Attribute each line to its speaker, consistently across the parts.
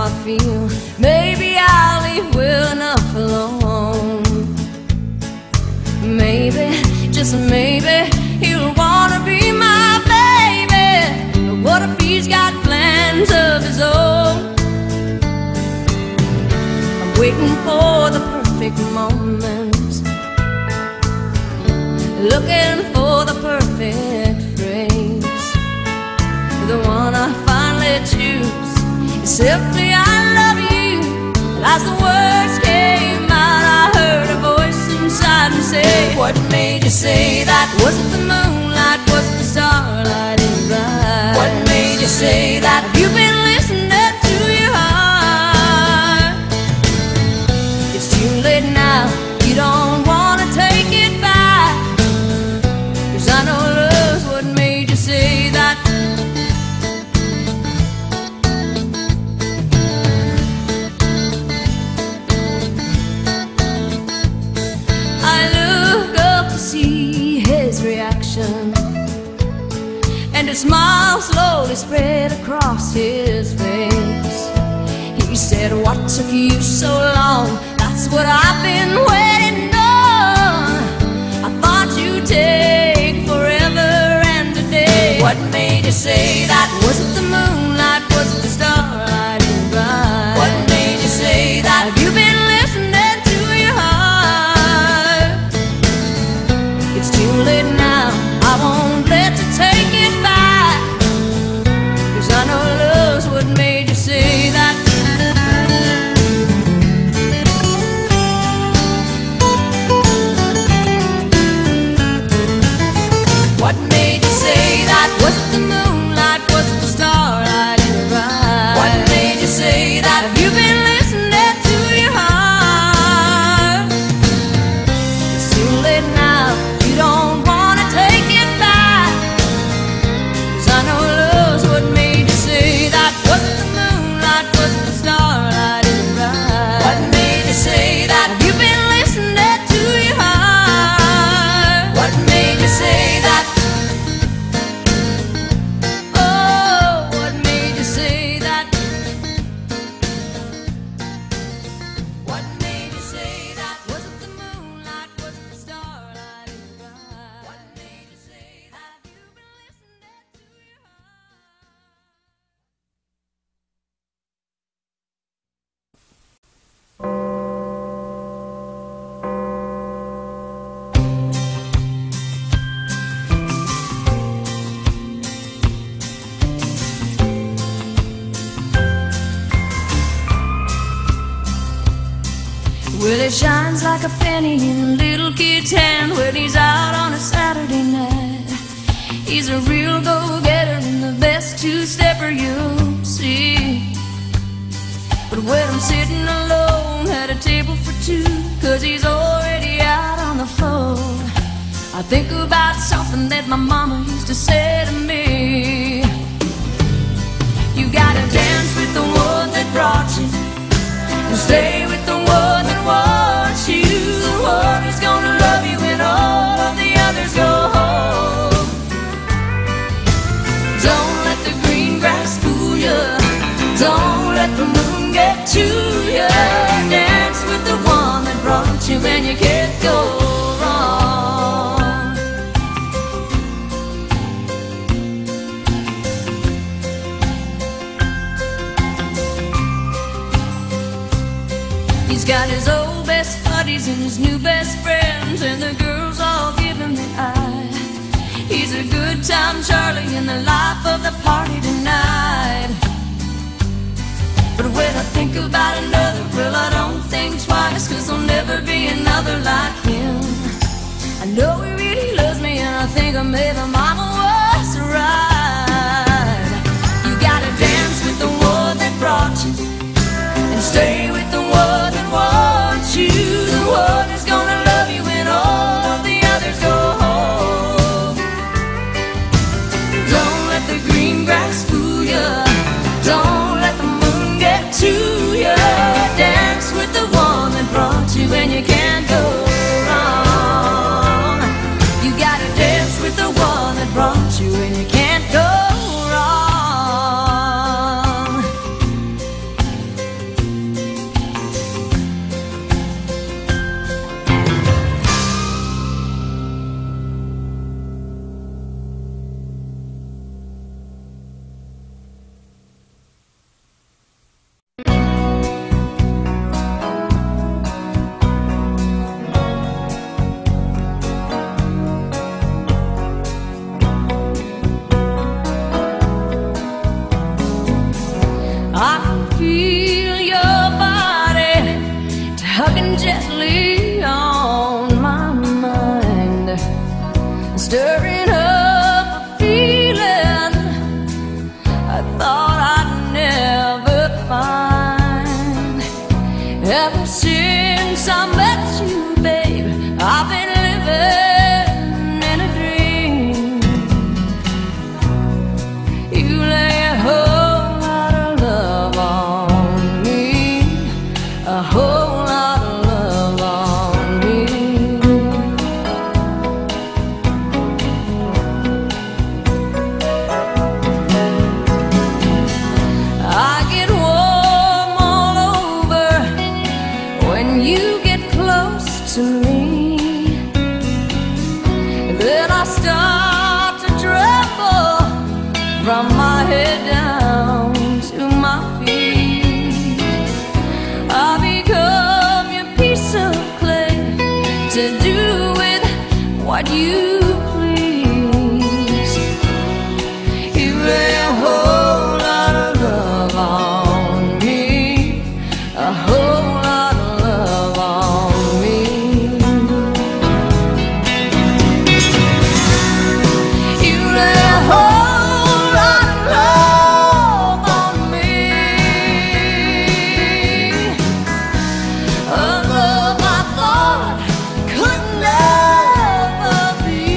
Speaker 1: I feel. Maybe I'll leave well enough alone. Maybe, just maybe, he'll wanna be my baby. But what if he's got plans of his own? I'm waiting for the perfect moment, looking for the perfect phrase, the one I finally choose is simply I love you. But as the words came out, I heard a voice inside me say, what made you say that? Was it the moonlight? Was it the starlight in your eyes? What made you say that? Have you been listening to your heart? It's too late now, you don't wanna take it back, 'cause I know love's what made you say that. I look up to see his reaction, and a smile slowly spread across his face. He said, what took you so long? That's what I've been waiting on. I thought you'd take forever and a day. What made you say that? Was it the moonlight? Was it the starlight in your eyes? What made you say that? Have you been listening to your heart? It's too late now, I won't let you take it back, 'cause I know love's what made you say that. What made you say that? Was it the moonlight? Was it the starlight in your eyes? What made you say that? Have you been listening to your heart? It's too late now, you don't wanna take it back, 'cause I know love's what made you say that. Was it the moonlight? Was it the starlight in your eyes? What made you say that? Have you been listening to your heart? What made you say that? Well, he shines like a penny in a little kid's hand when he's out on a Saturday night. He's a real go-getter and the best two-stepper you'll see. But when I'm sitting alone at a table for two, 'cause he's already out on the floor, I think about something that my mama used to say to me. You gotta dance with the one that brought you, and stay with the one that wants you. The one who's gonna love you when all of the others go home. Don't let the green grass fool you, don't let the moon get to you. Dance with the one that brought you and you can't go wrong. He's got his old best buddies and his new best friends, and the girls all give him the eye. He's a good time Charlie in the life of the party tonight. But when I think about another, well, I don't think twice, 'cause there'll never be another like him. I know he really loves me, and I think maybe mama was right. You gotta dance with the one that brought you, and stay with the one that wants you. The one who's gonna love you when all of the others go home. Don't let the green grass fool you, don't let the moon get to you. Dance with the one that brought you and you can't go wrong. You gotta dance with the one that brought you and you can't go wrong. gently on my mind, stirring up a feeling I thought I'd never find. Ever since I met you, babe, I've been living in a dream. You lay a whole lot of love on me, a whole lot of love on me. I get warm all over when you get close to me. Then I start to tremble from my head down to my feet. I become your piece of clay to do with what you please. You lay a whole lot of love on me, a whole lot of love on me. You lay a whole lot of love on me, a love I thought could never be.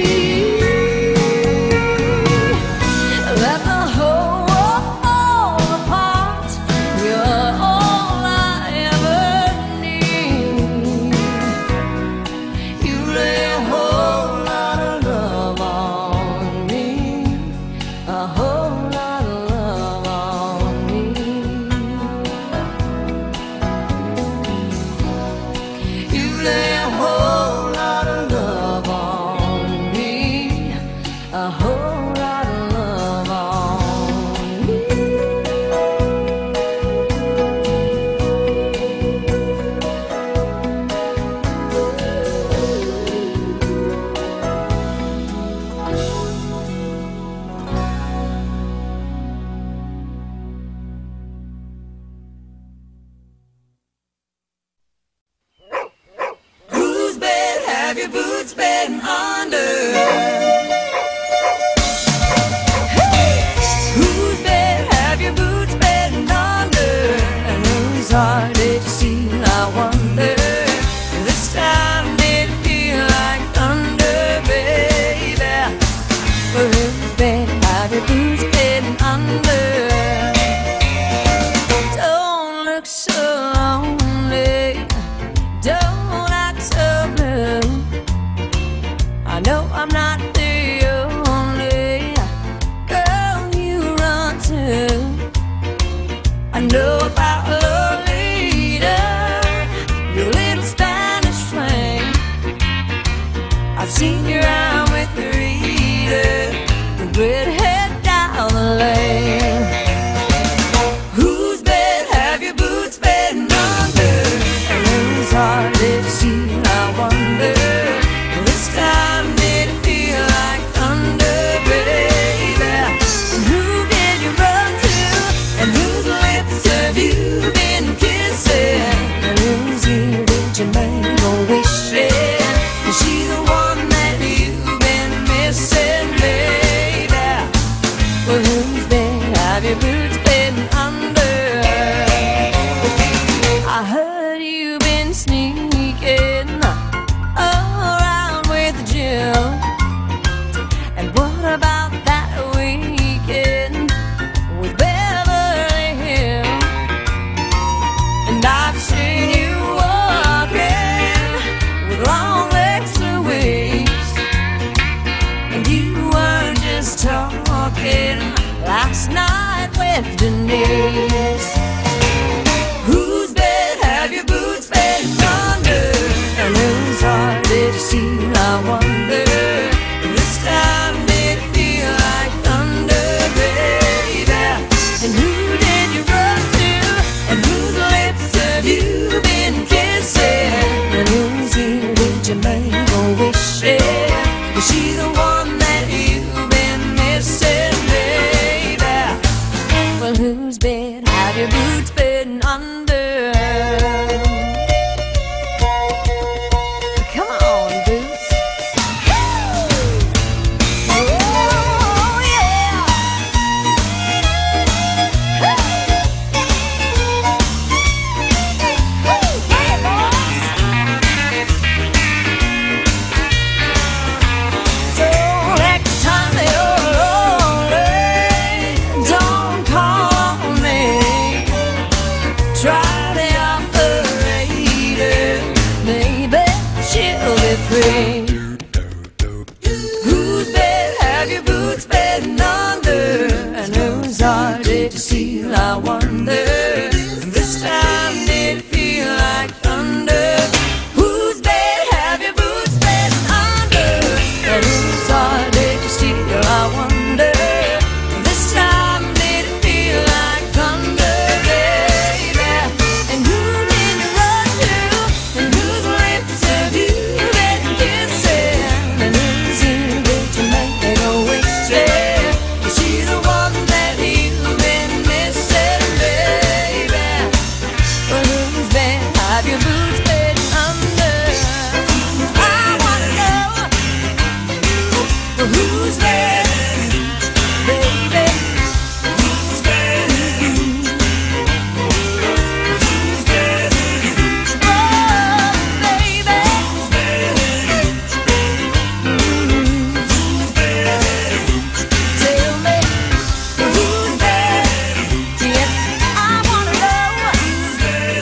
Speaker 1: Let the whole world fall apart, you're all I ever need. You lay a whole lot of love on me, a whole lot of love on me. You lay a whole lot of love on me, a whole lot of love on me. Whose bed have your boots been under? Whose bed have your boots been under? And whose heart did you steal, I wonder? This time did it feel like thunder, baby? Whose bed have your boots been under? Don't look so lonely, don't act so blue. I know I'm not the only girl you run to. I know about Lolita, your little Spanish flame. I've seen you around with Rita, the redhead down the lane. Whose bed have your boots been under? And whose heart did you steal, I wonder? This time did it feel like thunder, baby? And who did you run to? And whose lips have you been kissing? And whose ear did you make a wish in? Is she the one that you've been missing, baby? Well, whose bed have your boots been under? I heard you've been sneaking around with Jim. And what about that weekend with Beverly Hills? And I've seen you walking with long legs Louise, and you weren't just talking last night with Denise. Whose bed have your boots been under? And whose heart did you steal, I wonder? This time did it feel like thunder, baby? And who did you run to? And whose lips have you been kissing? And whose ear did you make a wish in? Is she the one that you've been missing, baby? Well, whose bed have your boots been under? try the operator, maybe she'll be free. Whose bed have your boots been under? And whose heart did you steal, I wonder? This time did it feel like thunder? Whose bed have your boots been under? And whose heart did you steal, I wonder? This time did it feel like thunder, baby? And who did you run to? And whose lips have you been kissing? And whose ear did you make me go wasted? Is she the one that you've been missing, baby? Well, whose bed have your boots been under? I wanna know. Well, whose bed, baby? Whose bed? Whose bed? Oh, baby. Whose bed? Whose bed? Tell me, whose bed? Yes, I wanna know. Whose bed?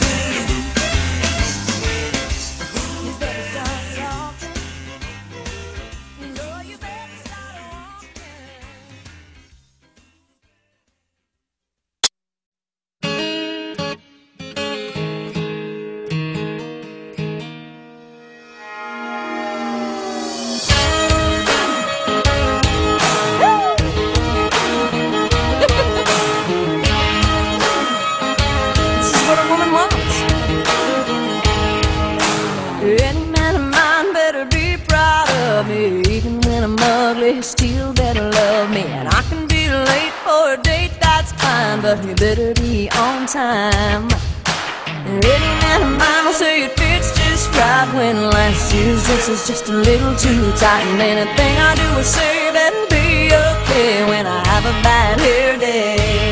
Speaker 1: You better start talking. No, you better start walking. This is what a woman wants. Any man of mine better be proud of me. Even when I'm ugly, he still better love me. And I can be late for a date, that's fine, but you better be on time. Any man of mine will say it fits just right when last year's dress is just a little too tight. And anything I do or say better be okay when I have a bad hair day.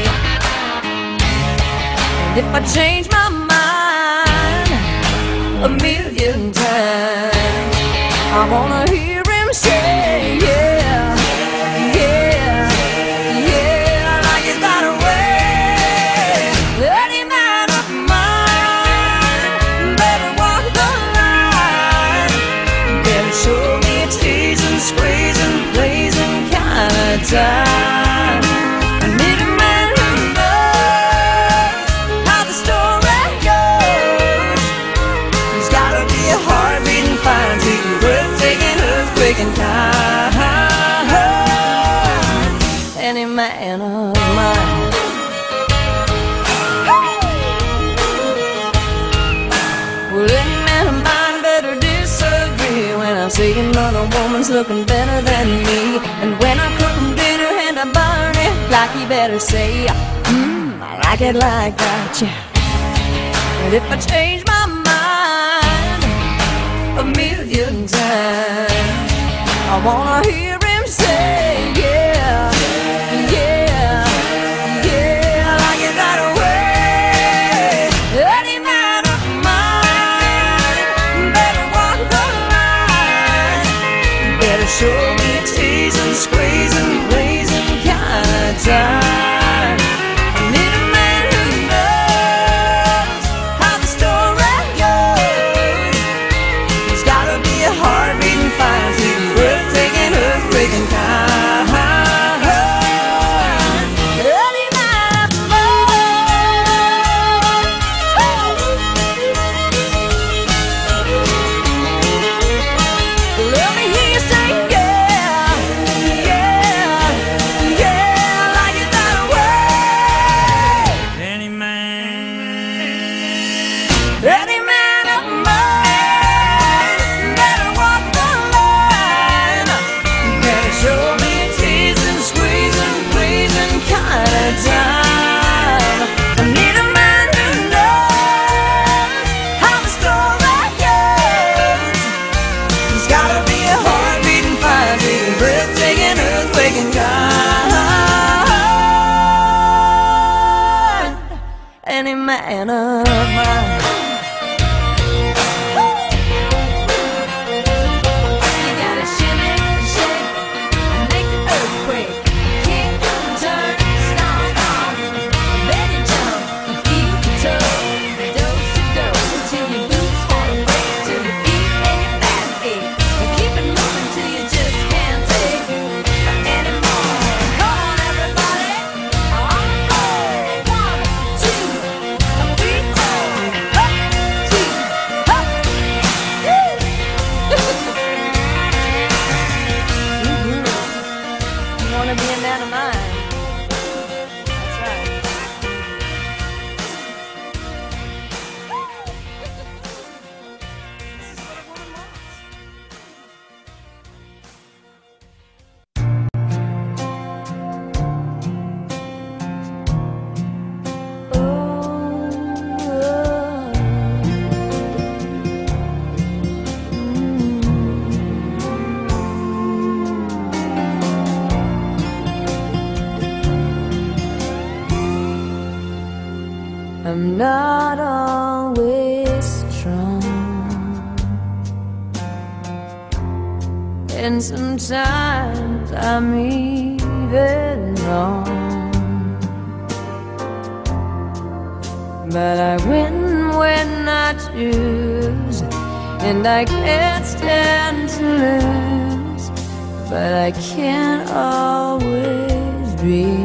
Speaker 1: And if I change my mind a million times, I wanna hear him say, yeah, yeah, yeah, like it that way. Any man of mine better walk the line, better show me a teasing, squeezing, blazing kind of time. I need a man who knows how the story goes. He's gotta be a heart-beating, fine-beating, breathtaking, earthquaking kind. Any man of mine. Well, any man of mine better disagree when I say another woman's looking better than me. And when I cook him dinner and I burn it, like he better say, I like it like that, yeah. And if I change my mind a million times, I wanna hear him say, yeah, yeah, yeah, like it that way. Any man of mine better walk the line, better show me a teasing, squeezing, blazing kind of time. I need a man who knows how the story goes. He's gotta be a heart-beating, fine-beating, breathtaking, earthquaking kind. Any man of mine. Let me hear you say, yeah, yeah, yeah, like it that way.
Speaker 2: Any
Speaker 1: man of mine better walk the line, better show me a teasing, squeezing, pleasing kind of time. I need a man who knows how the story goes. He's gotta be a heart-beating, fire-beating, breathtaking, earthquaking kind. Any man of mine. You gotta shimmy, shake, and make the earthquake. Kick, turn, stomp, stomp. Then you jump and feel the tug. I'm not always strong, and sometimes I'm even wrong, but I win when I choose, and I can't stand to lose, but I can't always be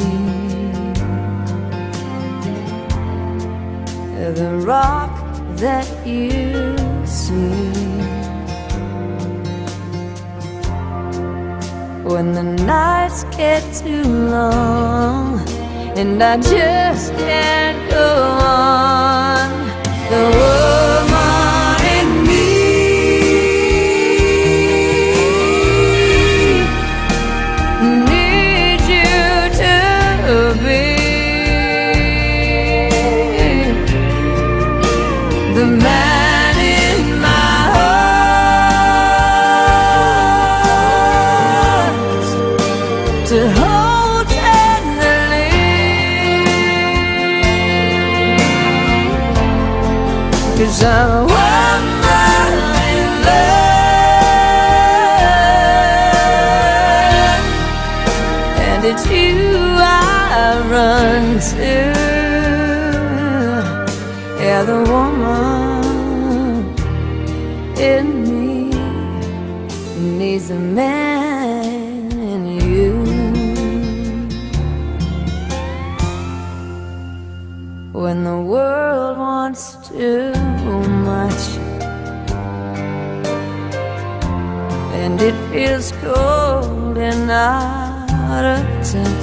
Speaker 1: the rock that you see. When the nights get too long and I just can't go on, the woman in me needs you to be the man in my heart to hold tenderly, 'cause I'm a woman in love, and it's you I run to. Yeah, the woman in me needs a man in you. When the world wants too much and it feels cold and out of touch,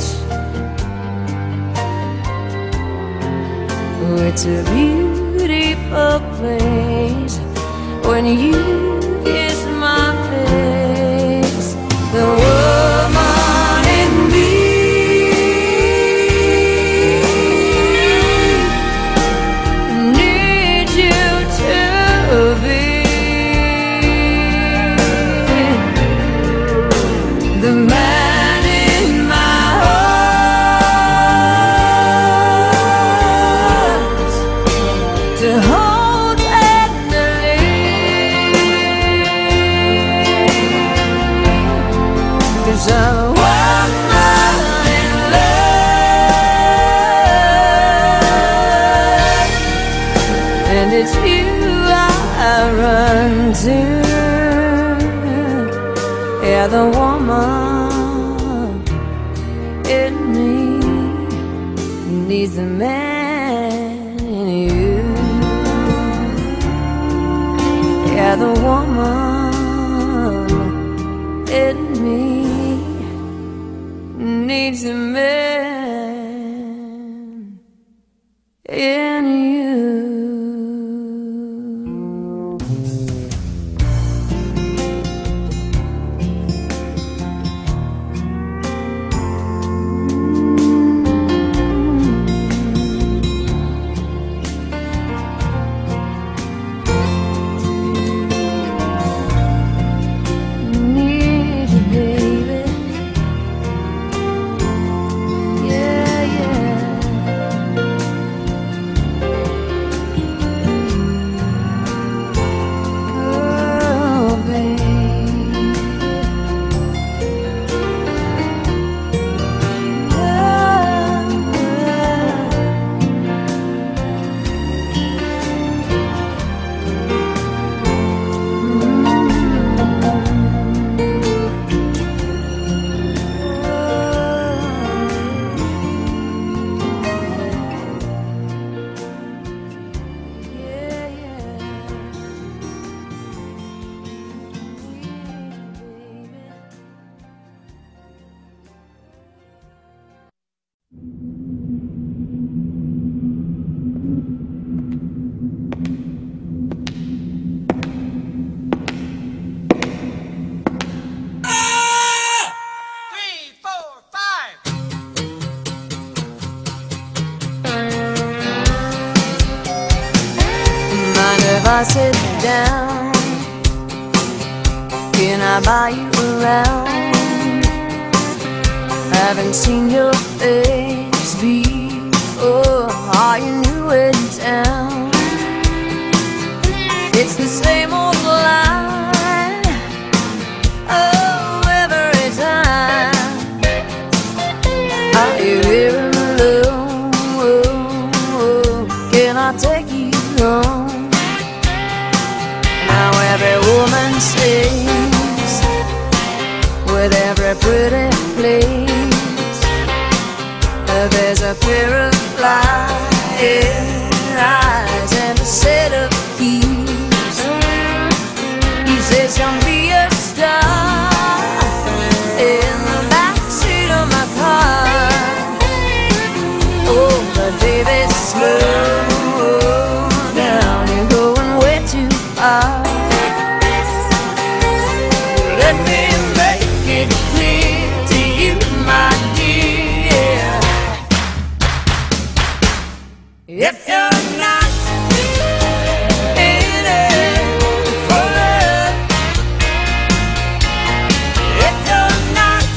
Speaker 1: it's a beautiful place when you kiss my face. The woman in me needs you to be the man in my heart to hold tenderly, 'cause I'm a woman in love, and it's you I run to. Yeah, the woman in me needs a man in you. Yeah, the woman in me needs a man in you. Need you, baby. Yeah, yeah. Oh, baby. If I sit down, can I buy you around? Haven't seen your face Oh, are you new in town? It's the same old line, oh, every time. Are you here alone? Can I take you home? Now every woman sings with every pretty place. There's a pair of flying eyes and a set of keys. He says, "Come be a star in the backseat of my car." Oh, but baby, slow down, you're going way too far. Let me make it clear to you, my dear. If you're not in it for love, if you're not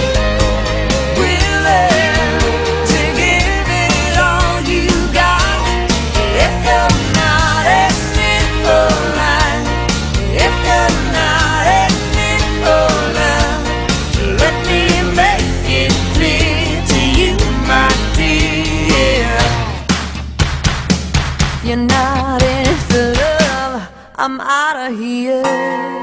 Speaker 1: willing to give it all you got, if you're not in it for life, if you're not in it for love, let me make it clear to you, my dear. You're not in it for love, I'm out of here.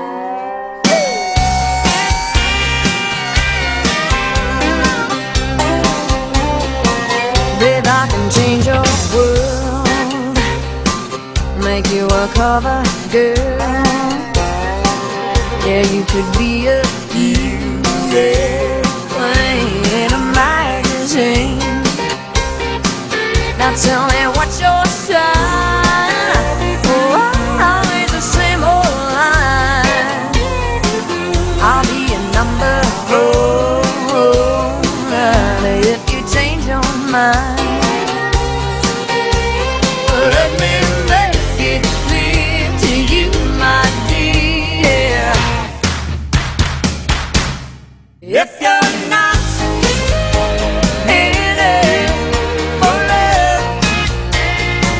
Speaker 1: Babe, I can change your world, make you a cover girl. Yeah, you could be a queen in a magazine. Now tell me what's your sign? Oh, always the same old line. I'll be a number 4 if you change your mind. Let me make it clear to you, my dear. If you're not in it for love,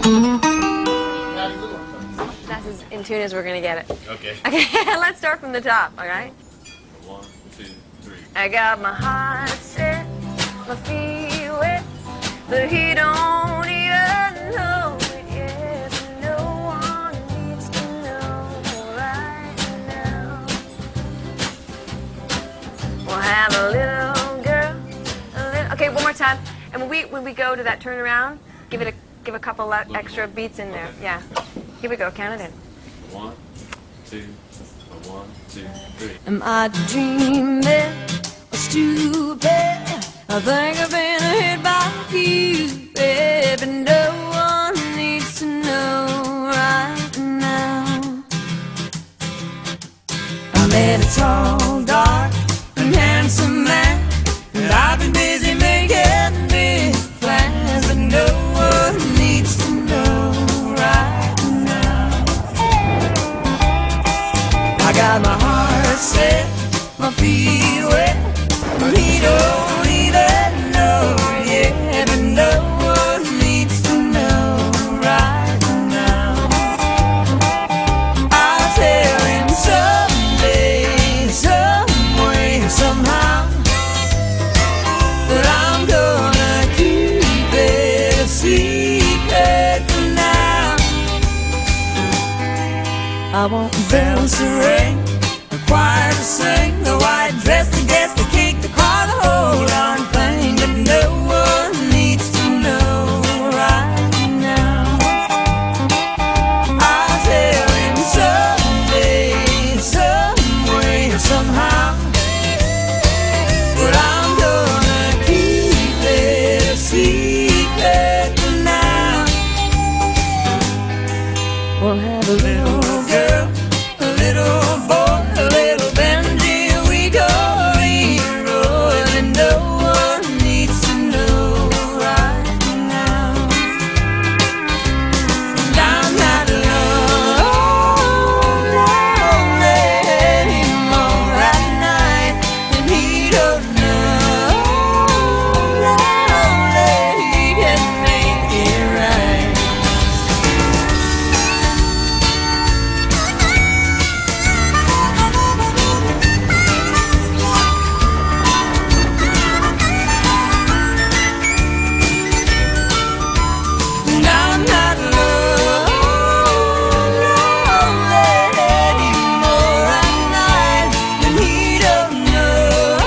Speaker 2: That's as in tune as we're gonna get it.
Speaker 3: Okay.
Speaker 2: Okay, let's start from the top, all right?
Speaker 3: 1, 2, 3.
Speaker 2: I got my heart set, my feet wet, but he don't even know it yet. No one needs to know right now. We'll have a little girl, okay, one more time. And when we go to that turnaround, give a couple extra beats in there. Yeah. Here we go. Count it in.
Speaker 3: 1, 2, 1, 2, 3.
Speaker 1: Am I dreaming or stupid? I think I've been hit by you, baby. No one needs to know right now. I met a tall, dark, and handsome man, and I've been busy making big plans, but no one needs to know right now. I got my heart set, my feet wet, but he don't even know yet, but no one needs to know right now. I'll tell him someday, some way, somehow, that I'm gonna keep it a secret for now. I want bells to ring, a choir to sing, the white dress to guess, the cake, the car, the whole darn thing, but no one needs to know right now. I'll tell him someday, some way, somehow, that I'm gonna keep it a secret for now. We'll have a little girl, a little boy, a little Benji, we go roll, and no one needs to know right now. And I'm not lonely anymore at night, and he don't know lonely, he can make it right. And I'm not lonely anymore at night, and he don't know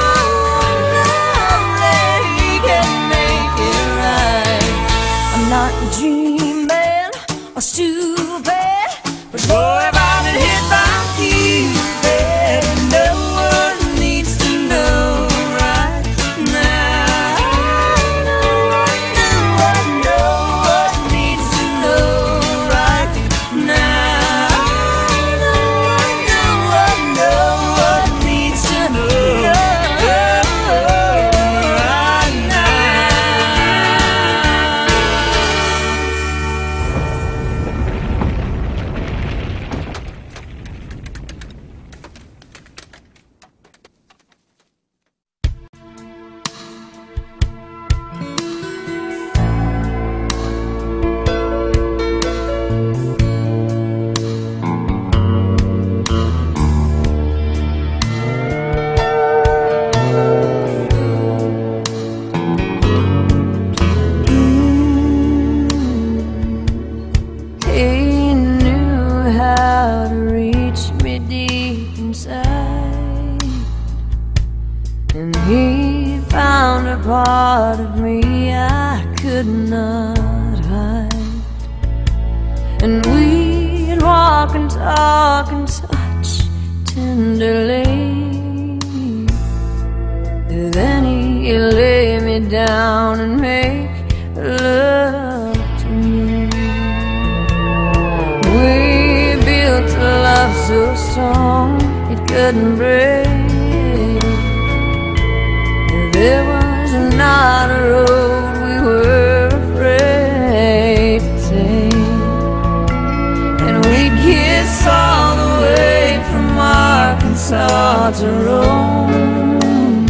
Speaker 1: lonely, he can make it right. I'm not dreaming or stupid, but boy, have I been hit by you, baby. No one needs to know right now. No one needs to know right now. No one needs to know right now. He knew how to reach me deep inside, and he found a part of me I could not hide. And we'd walk and talk and touch tenderly, then he'd lay me down and make love to me. We built a love so strong it couldn't break. There was not a road we were afraid to take, and we'd kiss all the way from Arkansas to Rome,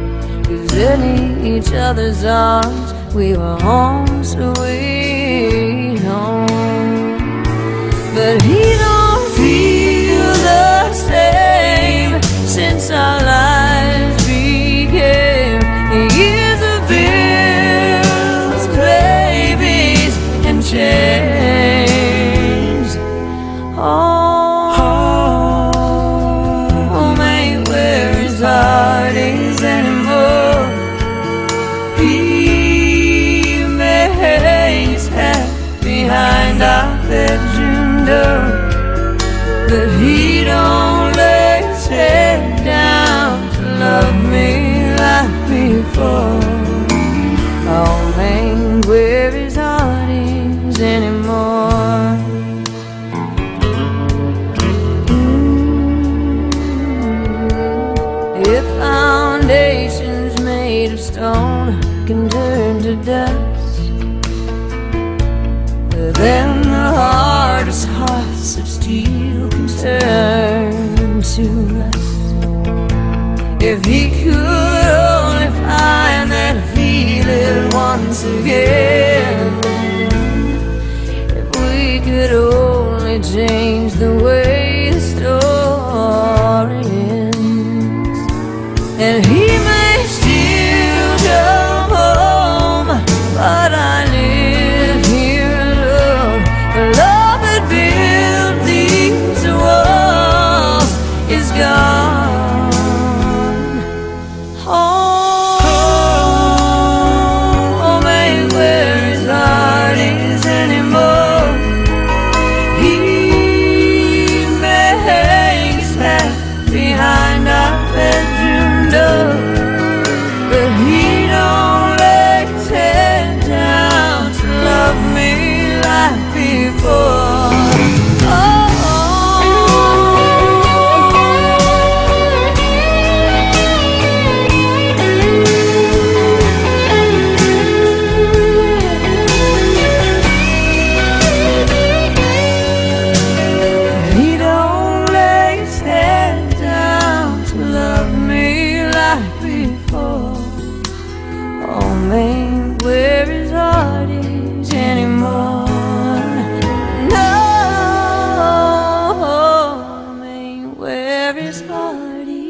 Speaker 1: 'cause in each other's arms we were home sweet before. Oh man, where his heart is anymore. If foundations made of stone can turn to dust, then the hardest hearts of steel can turn to rust. If he could only find that feeling once again, if we could only change the way the story ends, and he may still come home, but I live here alone. The love that built these walls is gone. Oh man, where his heart is anymore. He may hang his hat behind our bedroom door, but he don't lay his head down to love me like before. He don't lay his head down to love me like before. Oh man, where his heart is anymore. No, man, where his heart is.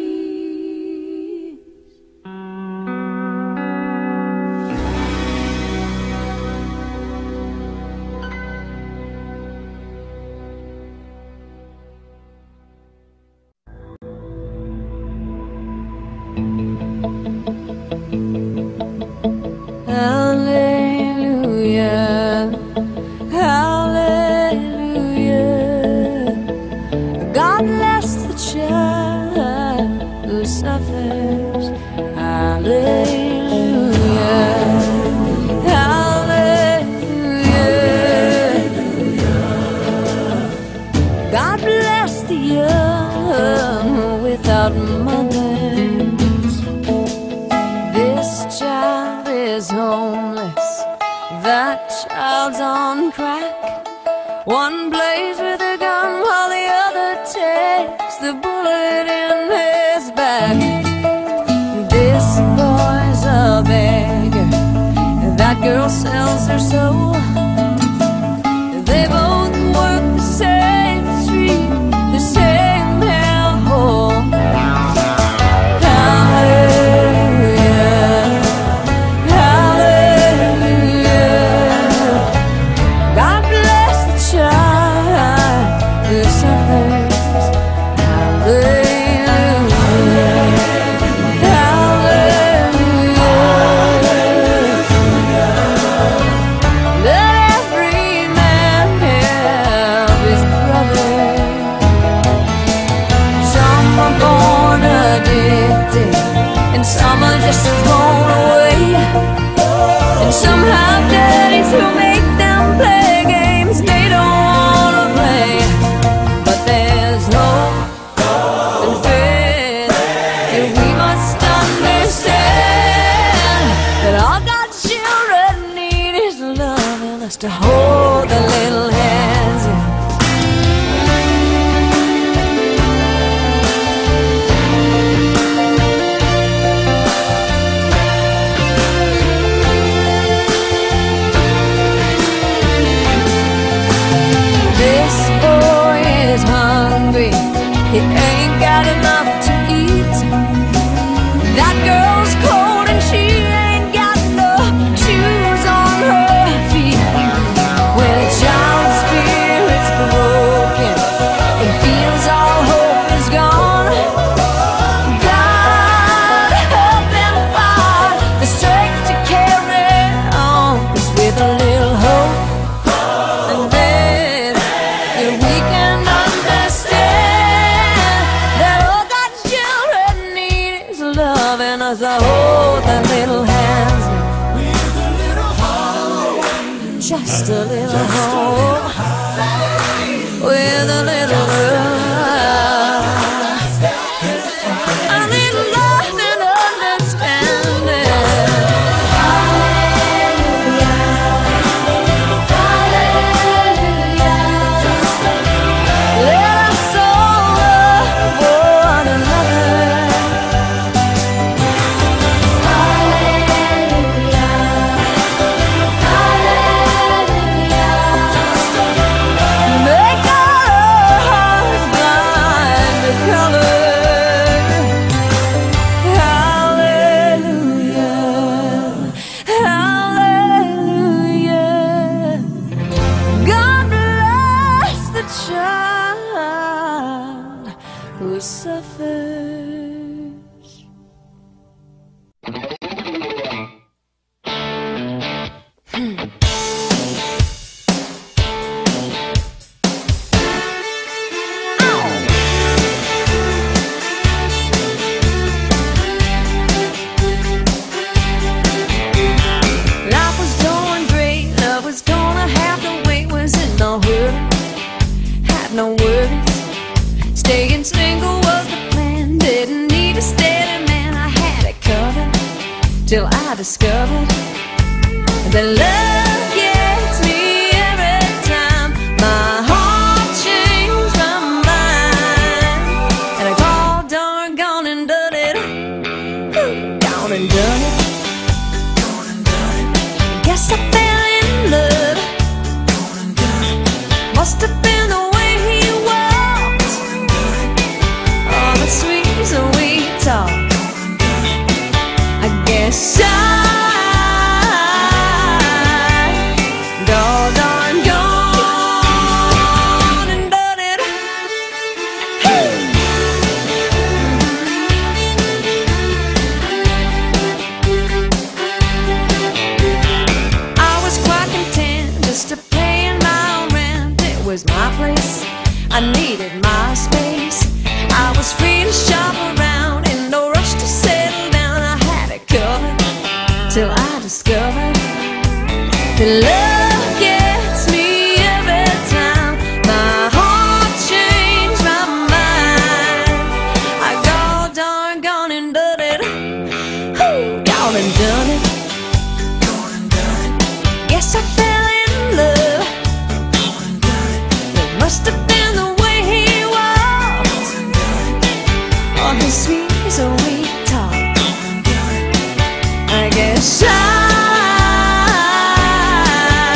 Speaker 1: Hallelujah, hallelujah. God bless the child who suffers. Hallelujah, hallelujah. God bless the young without mothers. This child is homeless, that child's on crack. One plays with a gun while the other takes the bullet in his back. This boy's a beggar, that girl sells her soul. They both work the same street, the same hellhole. Hallelujah, hallelujah. God bless the child who suffers. Hallelujah, hallelujah. Let every man have his brother. Some are born addicted, and some are just thrown away, and some have daddies who make them play games they don't wanna play. But there's hope and faith, and we must understand that all God's children need is love and us to hold their little hands. This boy is hungry, he ain't got enough to eat. That girl's cold and she ain't got no shoes on her feet. When a child's just a little hope with a little love, a little love and understanding. Let us all love one another. Make our hearts blind to color. Hallelujah, hallelujah. God bless the child who suffers. Life was going great, love was gonna have to wait. Was in no hurry, had no worries. Staying single was the plan, didn't need a steady man. I had it covered till I discovered that love gets me every time. My heart changed my mind, and I called darn gone and done it. Gone and done it. Guess I fell in love. Must have been the way he walked, all the sweet talk. I guess I doggone gone and done it. I was quite content just to paying my own rent. It was my place, I needed my space. I was free to shop around, in no rush to settle down. I had it covered till I discovered that love gets me every time. My heart changed my mind. I got darn gone and done it. Gone and done it. Guess I fell in love. It must have been the way he walked, all his sweet talk. I guess I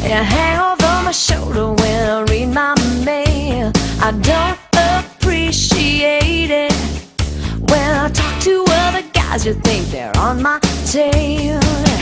Speaker 1: You hang over my shoulder when I read my mail. I don't appreciate it when I talk to other guys. You think they're on my tail.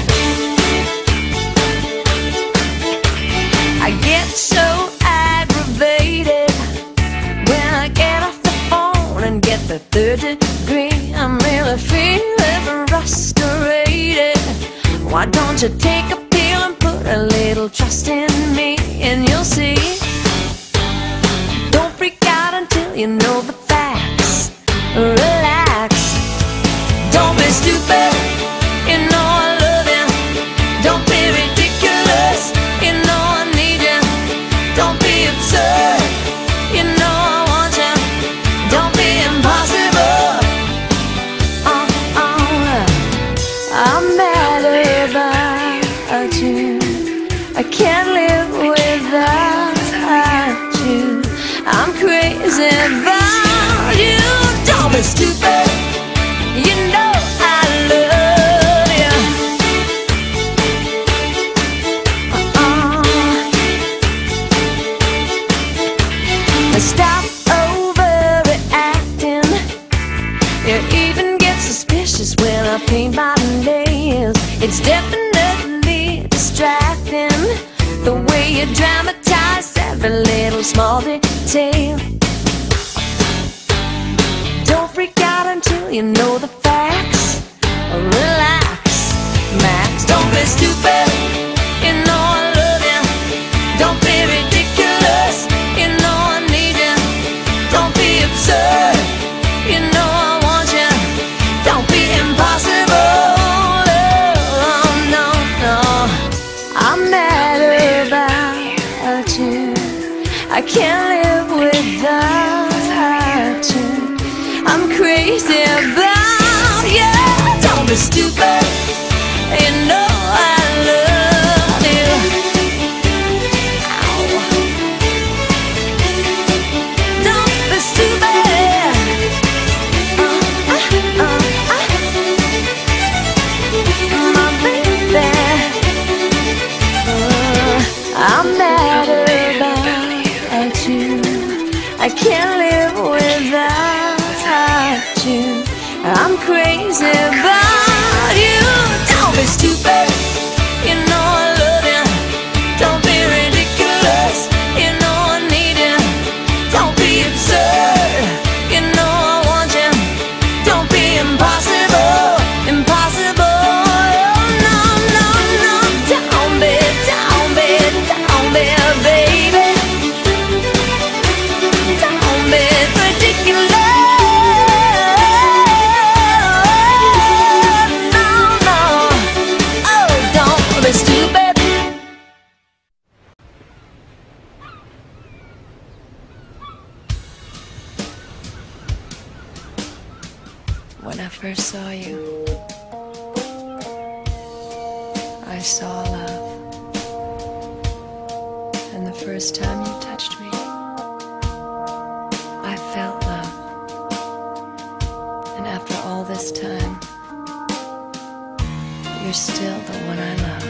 Speaker 1: I get so aggravated when I get off the phone and get the third degree. I'm really feeling frustrated. Why don't you take a pill and put a little trust in me, and you'll see. Don't freak out until you know the facts. Relax. Don't be stupid. You know I love you. Don't be ridiculous. You know I need you. Don't be absurd. You know I want you. Don't be impossible. I'm mad about you. I can't live without you. I'm crazy about you. Don't be stupid. You know I love you. Stop overreacting. You even get suspicious when I paint my nails. It's definitely distracting the way you dramatize every little small detail. Don't freak out until you know the facts. Relax, Max. Don't be stupid. You know I love you. Don't be ridiculous. You know I need you. Don't be absurd. You know I want you. Don't be impossible. Oh, no, no. I'm mad about you. I can't live without you. I'm crazy about you. Don't be stupid. You know I love you. Ow. Don't be stupid. My baby. I'm mad about you. I can't live without you. I'm crazy about you. Don't be stupid. You know I love you. Don't be ridiculous. You know I need you. Don't be absurd. You know I want you. Don't be impossible. Impossible. Oh, no, no, no. Don't be, baby. Don't be ridiculous. No, no. Oh, don't be stupid. When I first saw you, I saw love. And the first time you touched me, I felt love. And after all this time, you're still the one I love.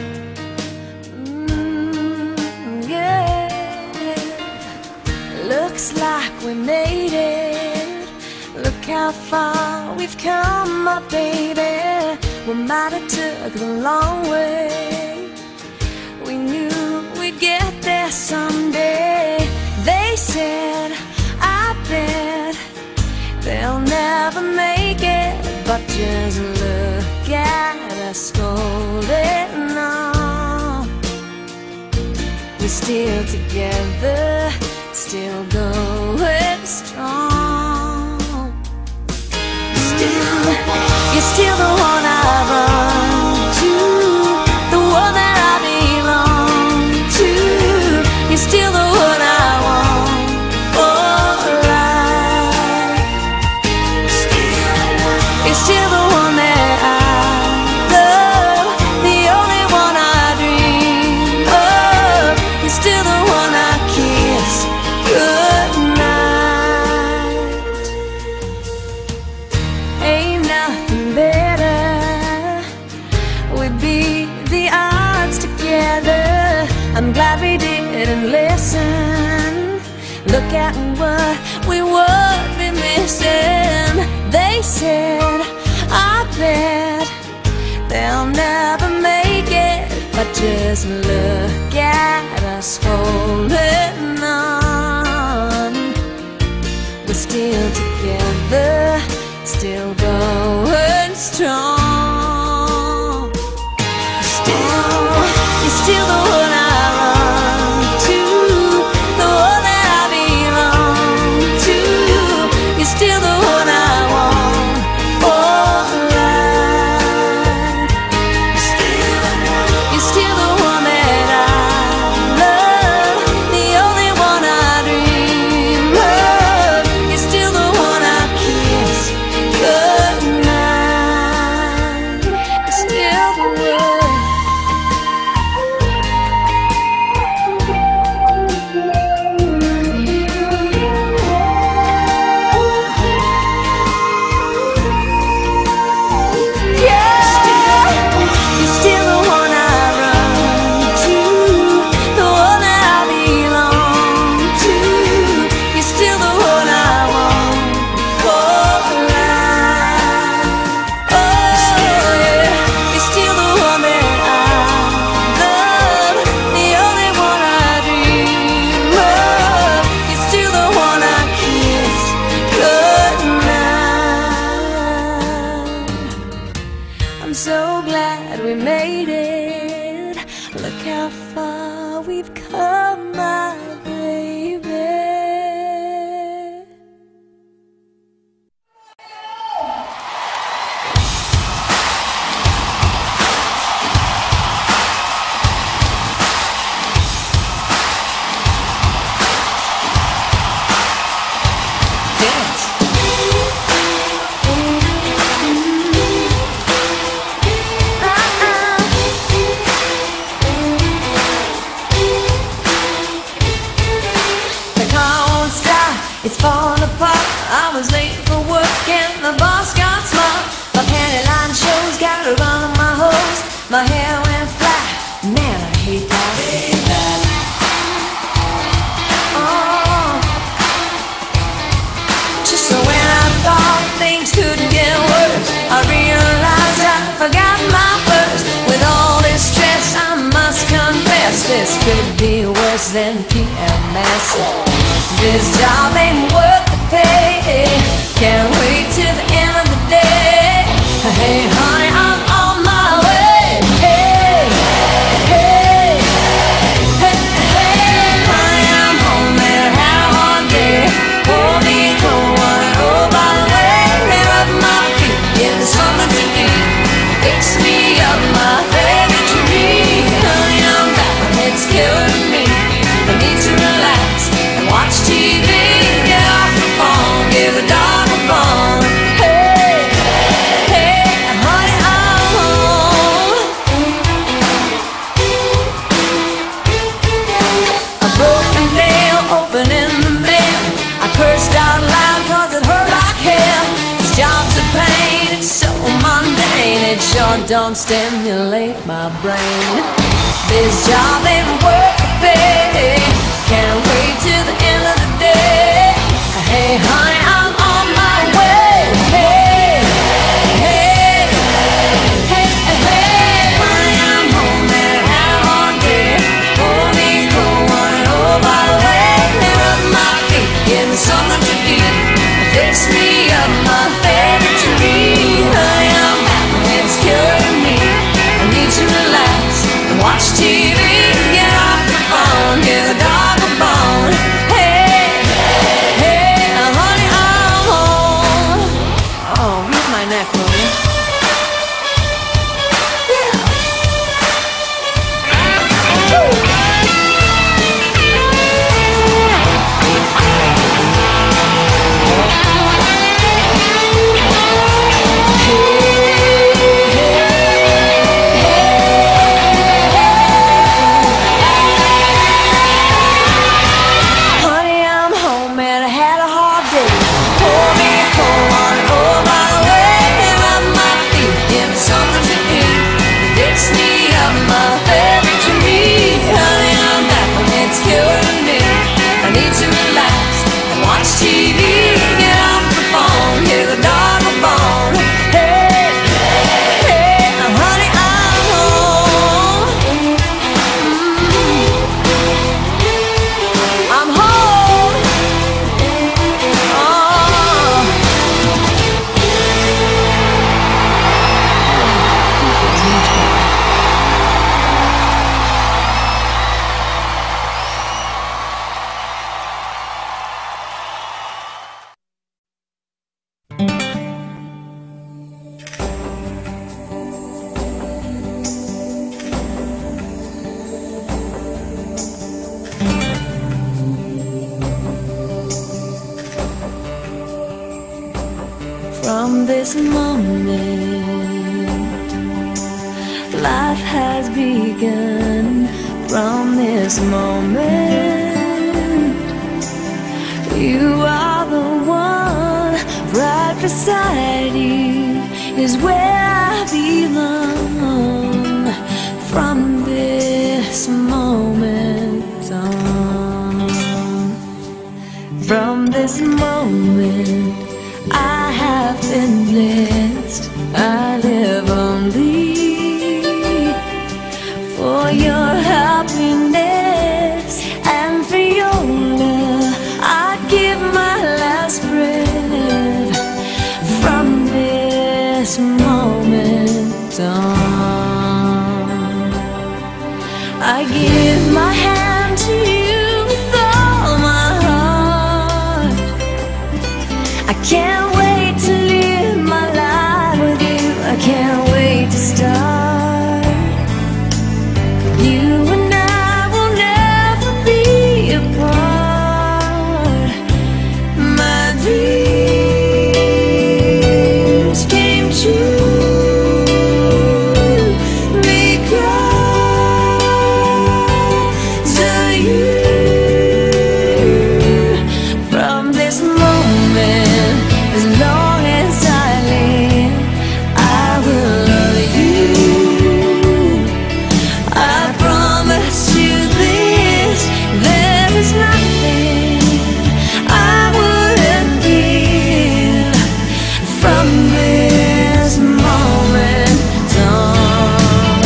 Speaker 1: Yeah. Looks like we made it. Look how far we've come, my baby. We might have took the long way. We knew we'd get there someday. They said, I bet they'll never make it. But just look at us holding on. We're still together, still going strong. Still, you're still the one I run to, the one that I belong to. You're still the one I want for life. You're still the one that I love, the only one I dream of. You're still the one I kiss goodnight. Ain't nothing better I'm glad we didn't listen. Look at what we would be missing. They said, I bet they'll never make it, but just look at us holding on. We're still together, still going strong. You're still the one I run to, the one that I belong to. You're still the one I want for life. You're still the one that I love, the only one I dream of. You're still the one I kiss goodnight. You're still the one. I'm so glad we made it. Look how far we've come, my baby. It's falling apart. I was late for work and the boss got smart. My panty line shows, got a run on my hose. My hair went flat, man I hate that. Oh. Just so when I thought things couldn't get worse, I realized I forgot my purse. With all this stress I must confess, this could be worse than PMS. This job ain't worth the pay. Can't wait till the end of the day. Hey honey, I'm on my way. Hey, hey, hey, hey, honey, I'm home there, had a hard day. Hold me cold water, oh by the way. Lay up my feet, give me something to eat. Fix me up my favorite treat. Honey, I'm back, my head's killing me. I need to relax and watch TV, get off the phone, give a dog a bone. Hey, hey, honey, I'm home. A broken nail open in the mail. I cursed out loud cause it hurt like hell. This job's a pain, it's so mundane. It sure don't stimulate my brain. This job ain't worth the pay. Can't wait till the end of the day. Hey honey, I'm on my way. Hey, hey, hey, hey, honey, I'm home there, had a hard day. Hold me cold water, oh by the way. Lay up my feet, give me something to eat. Fix me up my favorite treat. Honey, I'm back, my head's killing me. I need to relax and watch TV. this moment, life has begun. From this moment, you are the one. Right beside you is where I belong. From this moment on, from this moment, I have been blessed. I live only for your happiness and for your love. I give my last breath. From this moment on, I give my hand to you with all my heart. I can't wait to live my life with you. I can't wait to start. You and I will never be apart. My dreams came true because of you. From this moment, as long as I live, I will love you. I promise you this, there is nothing I wouldn't give. From this moment on,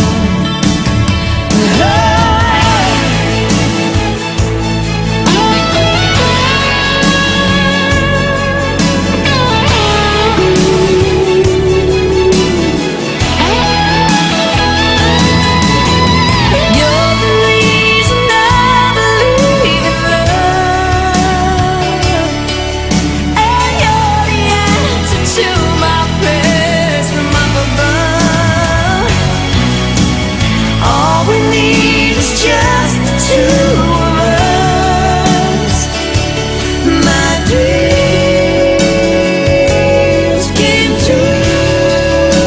Speaker 1: you're the reason I believe in love, and you're the answer to my prayers from up above. All we need is just the two of us. My dreams came true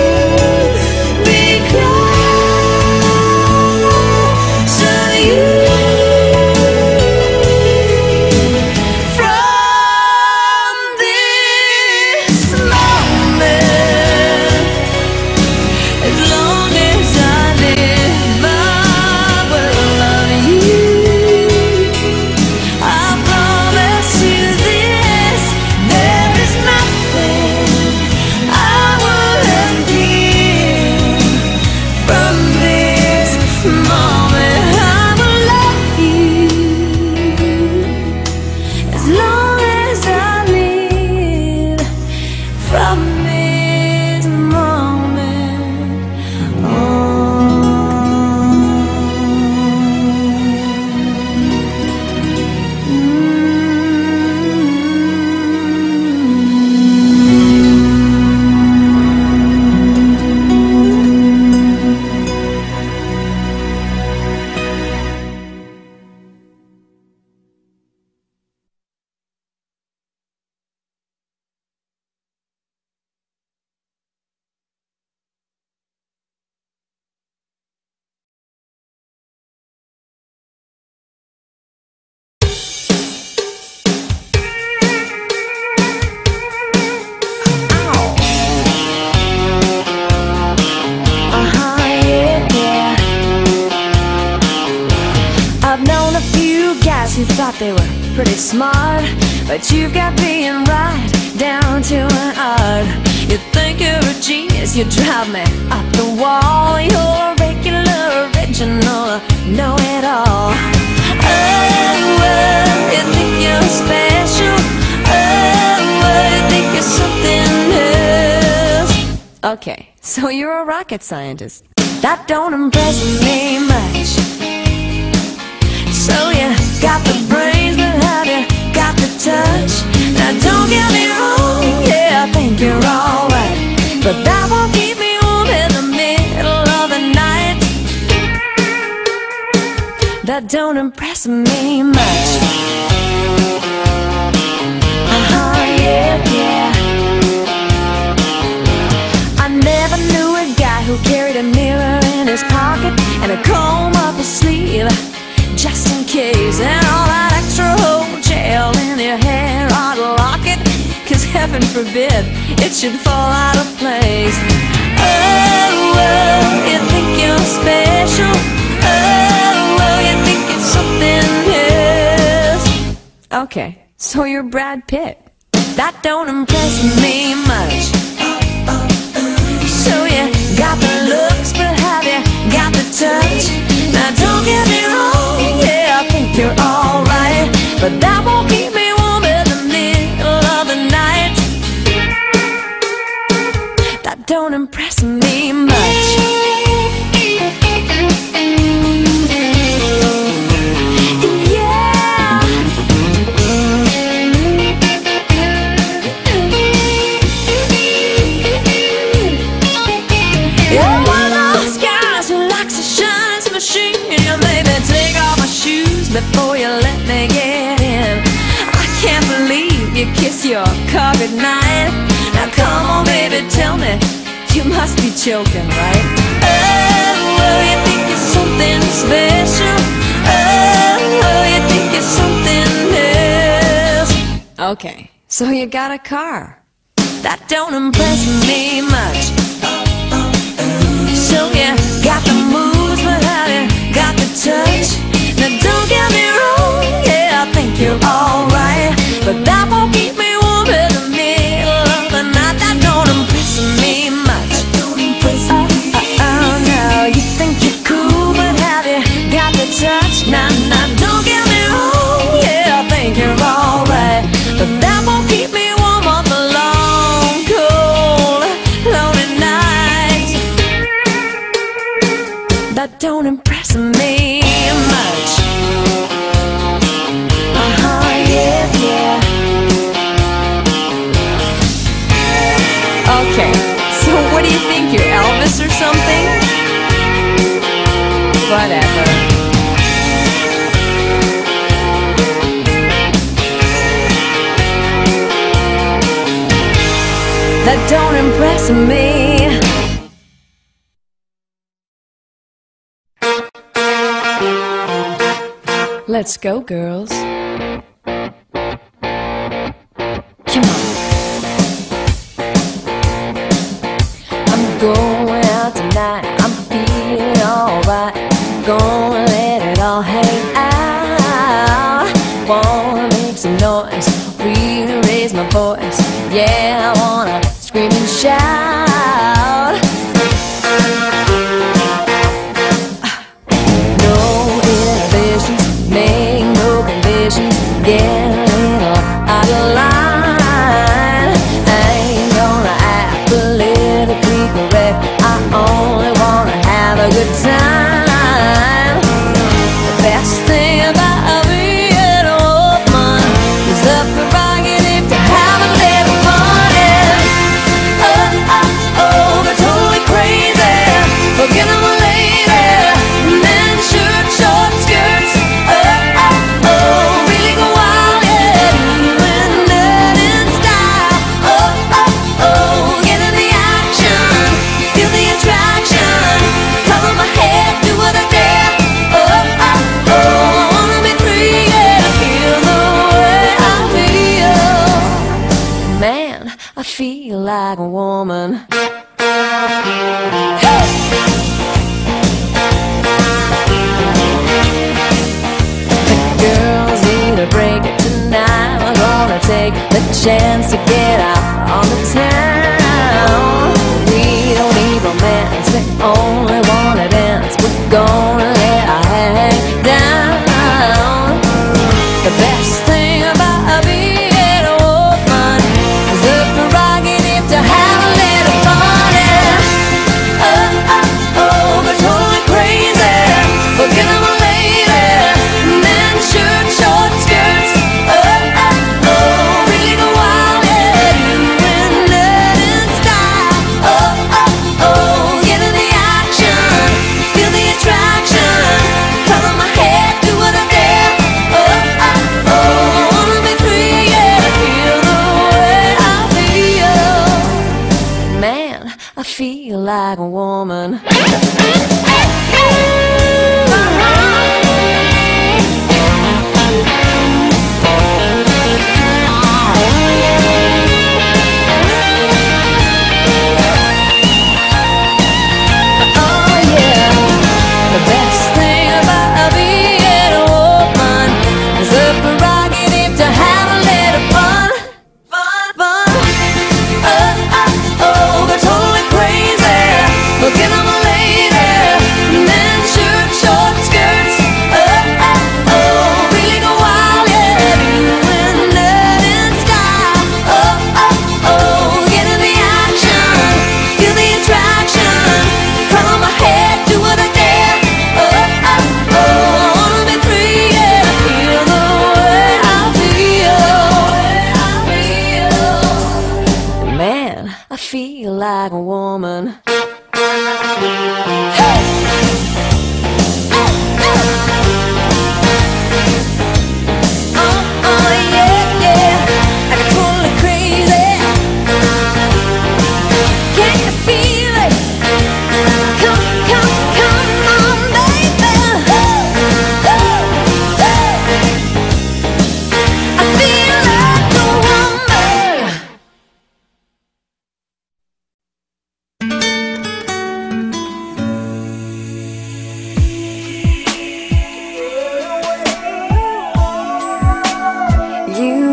Speaker 1: because of you. From this moment, as long as I live, I will love you. I promise you this, there is nothing I wouldn't give. From this moment, I will love you as long as I live. From this moment I've known a few guys who thought they were pretty smart, but you've got being right down to an art. You think you're a genius, you drive me up the wall. You're a regular, original, know-it-all. Oh, you think you're special. Oh, you think you're something else. Okay, so you're a rocket scientist. That don't impress me much. So you got the brains, but have you got the touch? Now don't get me wrong, yeah, I think you're alright, but that won't keep me warm in the middle of the night. That don't impress me much. Yeah, yeah. and a comb up a sleeve just in case, and all that extra whole gel in your hair. I'd lock it, 'cause heaven forbid it should fall out of place. Oh, oh, you think you're special. Oh, oh, you think it's something else. Okay, so you're Brad Pitt. That don't impress me much. So you got the looks, but have you got the touch? Now don't get me wrong, yeah, I think you're alright, but that won't keep me warm in the middle of the night. That don't impress me much. Before you let me get in, I can't believe you kiss your car goodnight. Now come on baby, tell me, you must be joking, right? Oh, oh, you think you're something special. Oh, oh, you think you're something else. Okay, so you got a car. That don't impress me much. So you got the moves, but have you got the touch? Now don't get me wrong, yeah, I think you're alright, but that won't keep me warm in the middle of the night. That don't impress me much. Oh, no, you think you're cool, but have you got the touch? Now, don't get me wrong, yeah, I think you're alright, but that won't keep me warm on the long, cold, lonely nights. That don't impress me much. Okay, so what do you think, you're Elvis or something? Whatever. That don't impress me. Let's go, girls. Come on. I'm going out tonight, I'm feeling alright. Gonna let it all hang out. Wanna make some noise, really raise my voice. Yeah, I wanna scream and shout. No inhibitions, make no conditions. Get a little out of line. I ain't gonna act politically correct, I only wanna have a good time. The best thing about being a woman is the prerogative to have a little fun. Oh, oh, oh, they're totally crazy. Forget them, lady. Men, shirt, short skirts. Oh, oh, oh, really go wild, yeah. Doing that in style. Oh, oh, oh, get in the action, feel the attraction. Cover my head, do what I dare. Oh, oh, oh, I wanna be free, yeah. Feel the way I feel. Man, I feel like a woman. Hey! The girls need a break tonight. We're gonna take the chance to get out on the town. We don't need romance, we only wanna dance. We're gonna let our hair hang down. The best thing about being a woman is the prerogative to have a little fun. Oh, oh, oh, they're totally crazy. Forget them, lady. Men, shirt, short skirts. Oh, oh, oh, really go wild, yeah.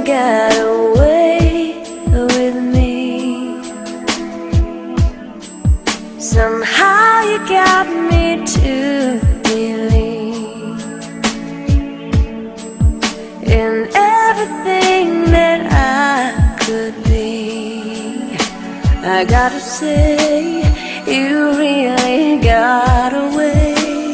Speaker 1: got away with me. Somehow you got me to believe in everything that I could be. I gotta say, you really got away.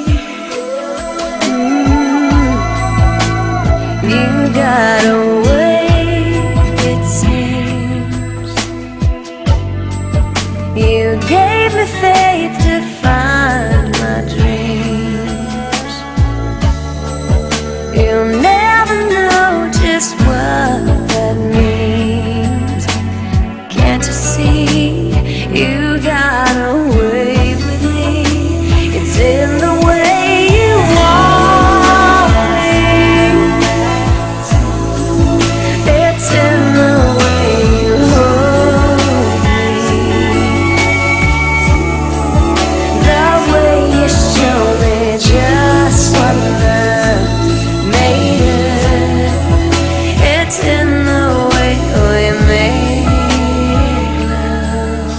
Speaker 1: You got away, it seems. You gave me faith to find my dreams. You'll never know just what that means. Can't you see? You got away with me. It's in the way you want me. It's in the way you hold me. The way you show me just what love made it. It's in the way we make love.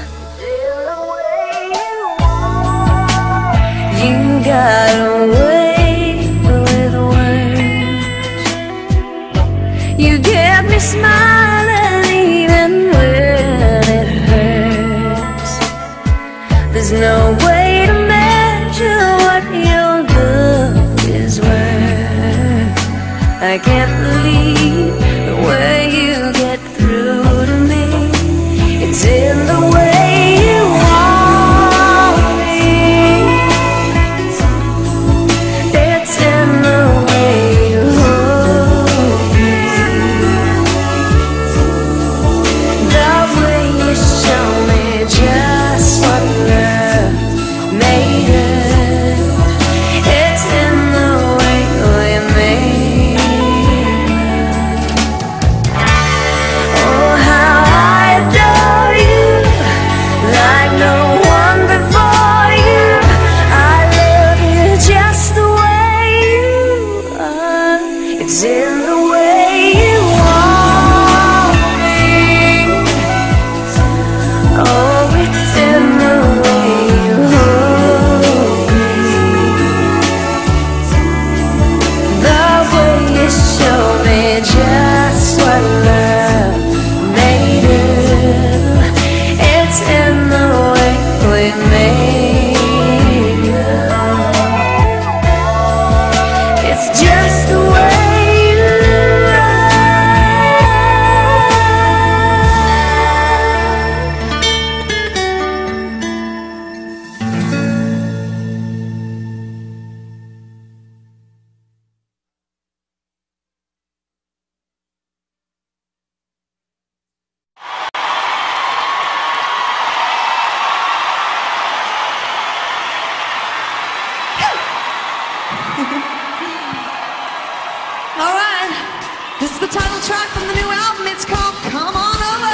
Speaker 1: You got away with words. You get me smiling even when it hurts. There's no way to measure what your love is worth. I can't believe the way you get through to me. It's in the way you want me. It's in the way you hold me. The way you show me just what love made it. It's in the way we make love. Oh, how I adore you, like no one before you. I love you just the way you are. It's in the way you want me. Oh, it's in the way you hold me. The way you show me just what love made it. It's in the way we make love. It's just the way you
Speaker 4: All right, this is the title track from the new album. It's called Come On Over.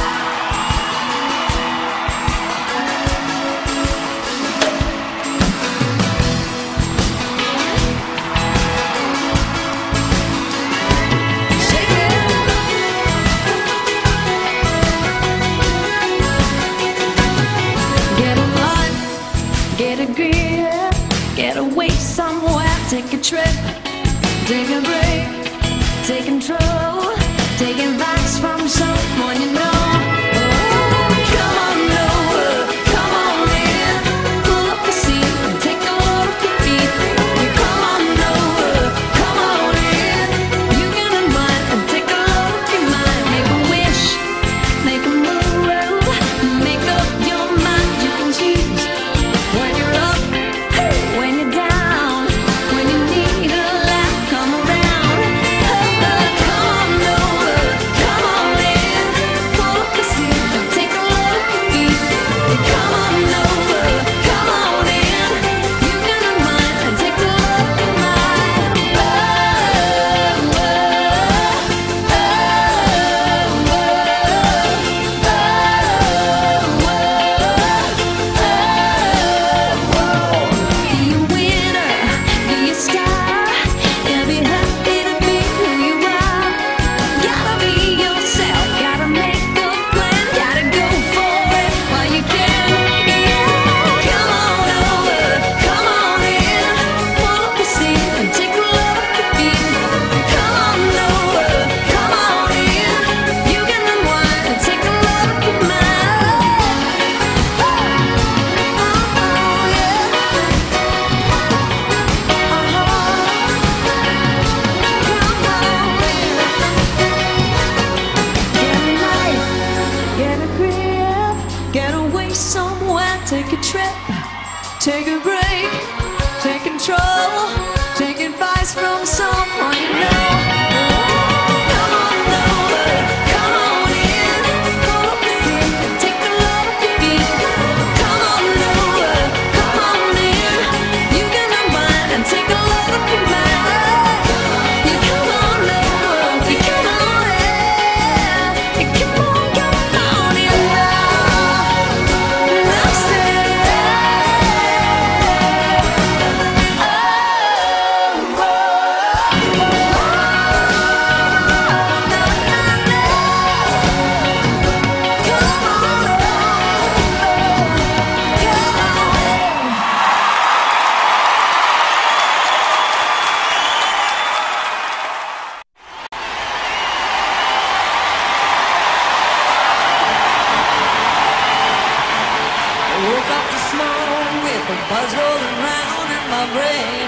Speaker 4: Shake it. Get a life, get a grip, get away somewhere, take a trip. Take a break, take control, take advice from someone you know. Oh, come on over, come on in, pull up the seat and take a load off your feet. Come on over, come on in, you can unwind and take a load off your mind. Make a wish, make a move, make up your mind. You can choose when you're up, when you're down, when you need a laugh. Come around, come on over, come on in.
Speaker 1: Take a break, take control, take advice from someone you know. Come on over, come on in, pull up the seat and take the load off your feet. Come on over, come on in, you can unwind and take a load off your mind. You come on over, you come on in, you come on in now. Now stay. Woke up this morning with a buzz rolling round in my brain.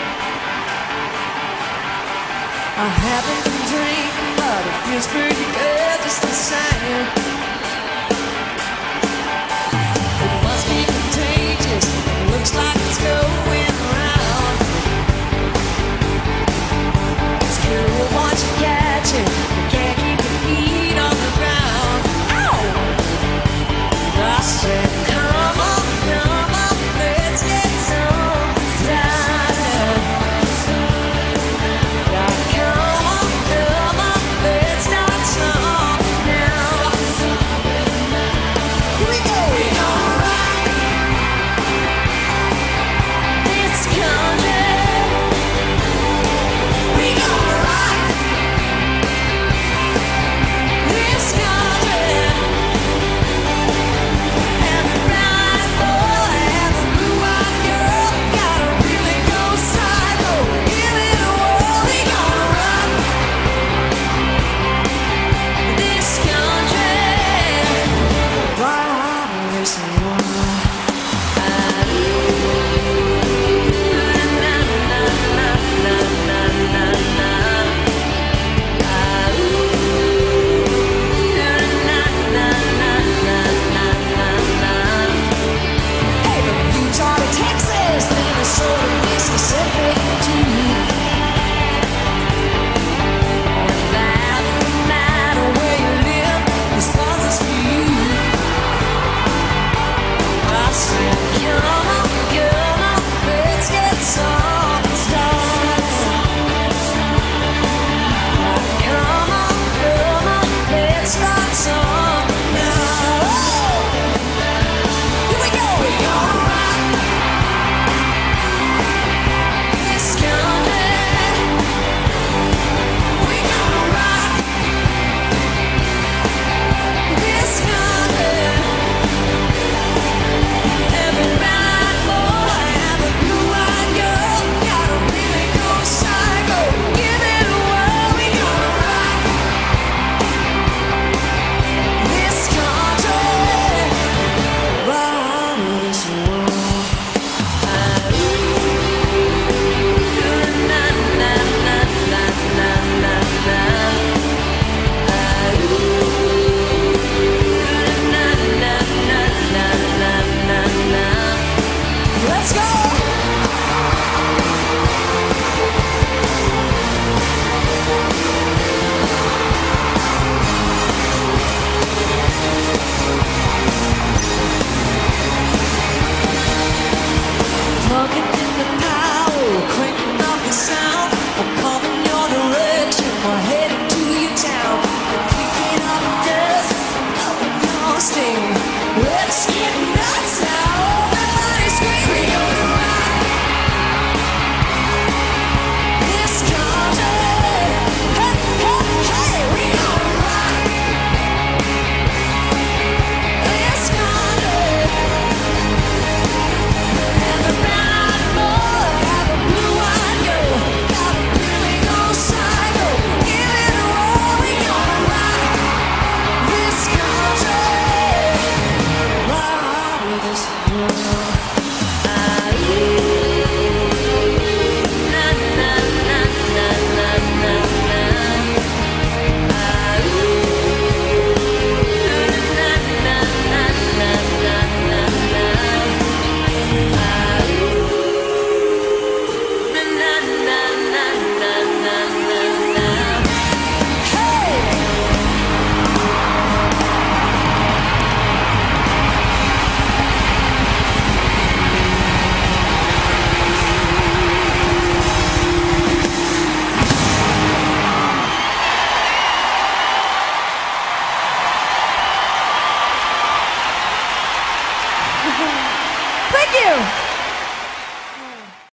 Speaker 1: I haven't been drinking, but it feels pretty good just the same. It must be contagious, it looks like it's good.